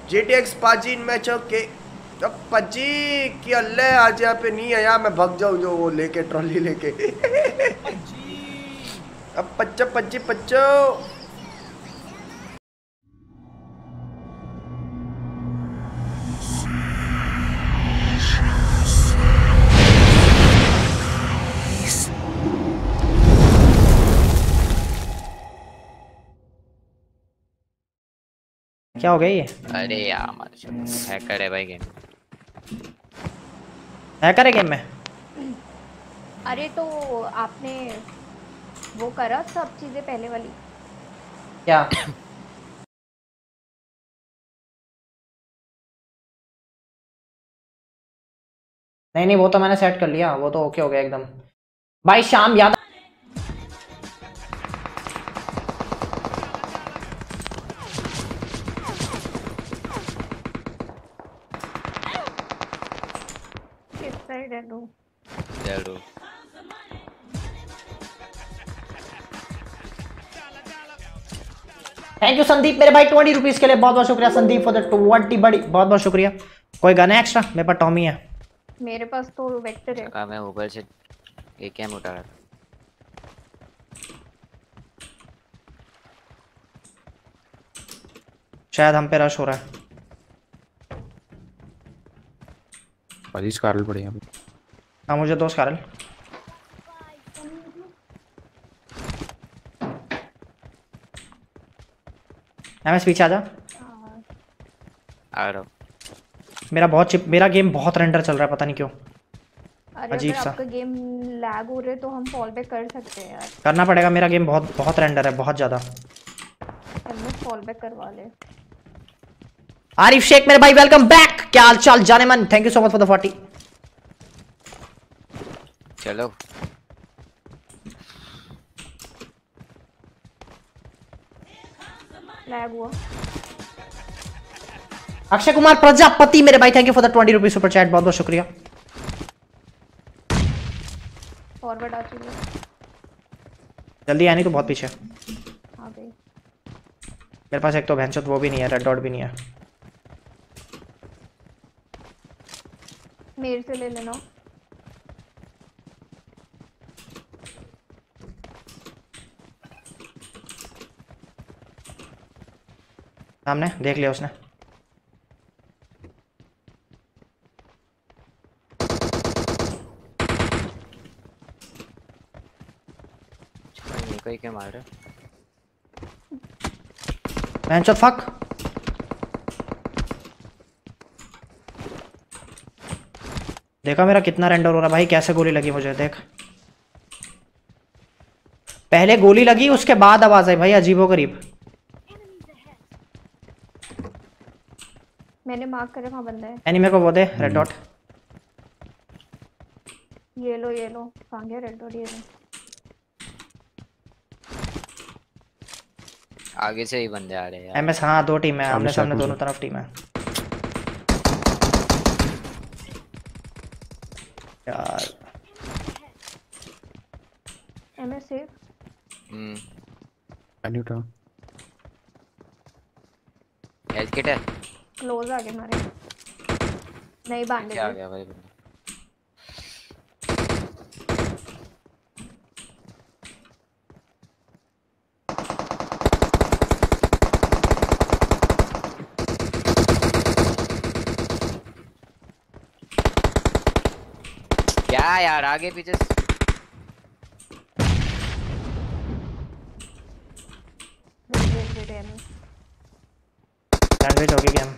GTX पाजी इन मैचों के अब पजी की अल्लाह आज यहाँ पे नहीं आया, मैं भाग जाऊँ जो वो लेके ट्रॉली लेके अब पच्चो पच्ची पच्चो क्या हो गया ये? अरे यार हैकर है भाई गेम। हैकर है गेम में? अरे तो आपने वो करा सब चीजें पहले वाली? क्या? नहीं नहीं वो तो मैंने सेट कर लिया, वो तो ओके हो गया एकदम। भाई शाम याद किस साइड है लो? चलो थैंक यू संदीप मेरे भाई 20 रुपीज के लिए, बहुत बहुत शुक्रिया संदीप फॉर द 20 बड़ी, बहुत बहुत शुक्रिया। कोई गन है एक्स्ट्रा? मेरे पास टॉमी है। मेरे पास तो वेक्टर है। मैं ऊपर से AKM उठा रहा था। शायद हम पे रश हो रहा है। भाई स्कारल पड़े हैं। हाँ मुझे दो स्कारल। एमएस पीछे आ जा। आ रहा हूँ। मेरा गेम बहुत रेंडर चल रहा है, पता नहीं क्यों। अरे अजीब अगर सा आपका गेम लैग हो रहे तो हम फॉल बैक कर सकते हैं यार। करना पड़ेगा, मेरा गेम बहुत बहुत रेंडर है, बहुत ज्यादा। हम फॉल बैक करवा ले। आरिफ शेख मेरे भाई वेलकम बैक, क्या हाल चाल जाने मन, thank you so much for the 40। चलो लैग हुआ। अक्षय कुमार प्रजापति मेरे भाई thank you for the 20 rupees super chat, बहुत बहुत शुक्रिया। फॉरवर्ड आ चुकी है। जल्दी आनी तो बहुत पीछे। आ गई। मेरे पास एक तो भैंसोत वो भी नहीं है, रेड डॉट भी नहीं है। मेरे से ले लेना। सामने देख लिया उसने। कोई क्या मार रहा भैंसोत फक। देखा मेरा कितना रेंडर हो रहा भाई, कैसे गोली लगी मुझे देख। पहले गोली लगी उसके बाद आवाज आई भाई, अजीबोगरीब। मैंने मार्क करे वहां बंदा है। एनीमे को वो दे रेड डॉट। ये लो कहां गया रेड डॉट? ये लो। आगे से ही बंदे आ रहे हैं यार। एमएस हाँ दो टीम है, आमने सामने दोनों तरफ टीम है यार। MS safe. अनूठा हेल्थ किट है। क्लोज आ गए हमारे। नहीं बांधे। क्या आ गया भाई बंदा। क्या यार आगे पीछे सैंडविच हो गई गेम।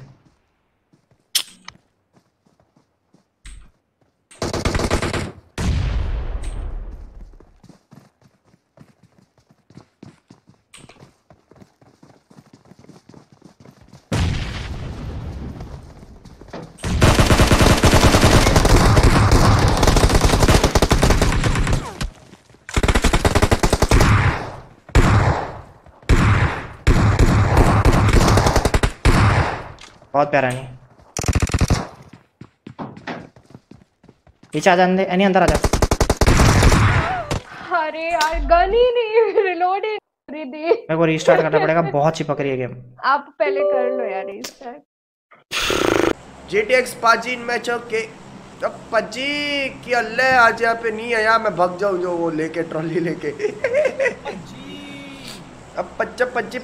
बहुत प्यारा नहीं। पीछे आ जा, एनी अंदर आ जा। अरे यार गन ही नहीं, रिलोड ही नहीं थी। मेरे को रीस्टार्ट करना पड़ेगा, बहुत चिपक रही है गेम। आप पहले कर लो यार रीस्टार्ट। GTX पाजी इन मैचों के अब पाजी की अल्लाह आज यहाँ पे नहीं आया, मैं भग जाऊँ जो वो लेके ट्रॉली लेके। अब पच्चो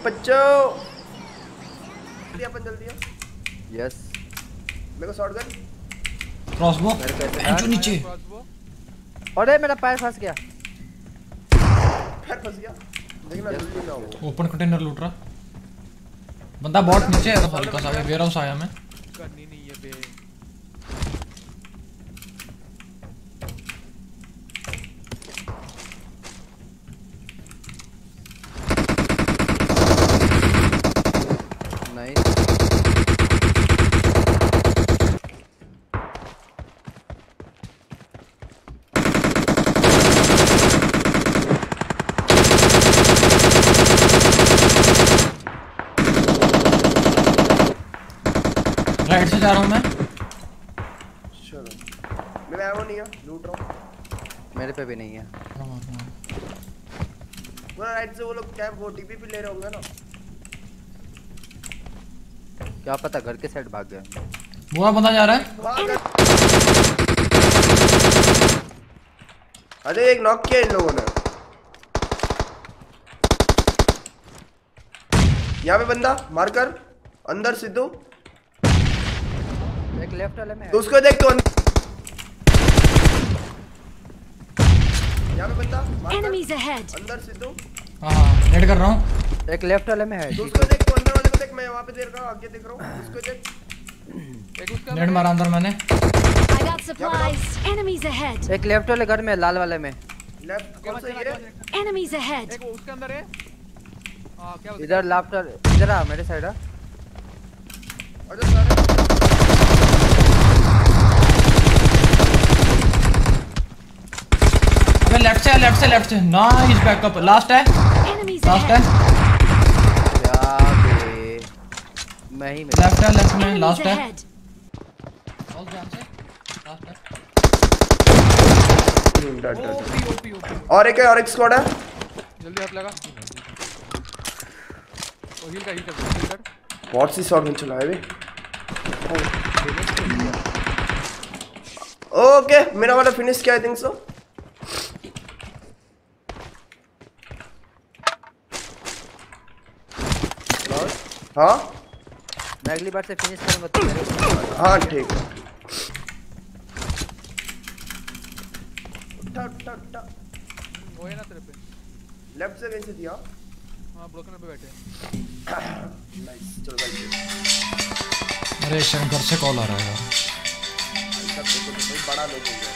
अपन जल्दी यस मेरे को शॉटगन क्रॉसबो जो नीचे। अरे मेरा पैर फंस गया। पैर फंस गया देखना जल्दी ना हो। ओपन कंटेनर लूट रहा बंदा, बॉट नीचे है तो हल्का सा वेयर हाउस आया मैं। करनी नहीं है बे। नाइस राइट से जा रहा हूं मैं। चलो मेरे एमो नहीं है, लूट रहा हूँ। मेरे पे भी नहीं है। पूरा राइट से वो लोग कैंप वो टीपी भी ले रहे होंगे ना। क्या पता घर के साइड भाग गया। बुआ बंदा जा रहा है। अरे एक नॉक किया इन लोगों ने। यहाँ पे बंदा मारकर अंदर सिद्धू। एक लेफ्ट वाले में है। तो उसको देख तो यहाँ पे बंदा मारकर अंदर सिद्धू। हां नेट कर रहा हूं। एक लेफ्ट वाले में है। तो उसको देख तो अंदर वाले को देख, मैं वहाँ पे देख रहा हूँ, आगे देख रहा हूँ। उसको देख एक उसका नेट मारा अंदर मैंने। एक लेफ्ट वाले घर में, लाल वाले में। लेफ्ट कौन सा ये एक वो उसके अंदर है। हां क्या इधर लेफ्ट इधर आ मेरे साइड आ। अच्छा सारे अबे लेफ्ट से नाइस बैकअप। लास्ट है। क्या बे मैं ही लेफ्ट में लास्ट है। बहुत ध्यान से लास्ट है। ओपी और एक स्क्वाड है। जल्दी हाथ लगा। ओ हील कर। बहुत सी शॉट में चला है बे। ओके मेरा वाला फिनिश किया आई थिंक सो। हाँ मैं अगली बार से फिनिश करूंगा तो मेरे। हाँ ठीक है। उठा वो है ना तेरे पे। लेफ्ट से कैसे दिया? हां ब्रोकन पे बैठे। नाइस चलो भाई। अरे शंकर से कॉल आ रहा है यार। बड़ा लोग हो गया।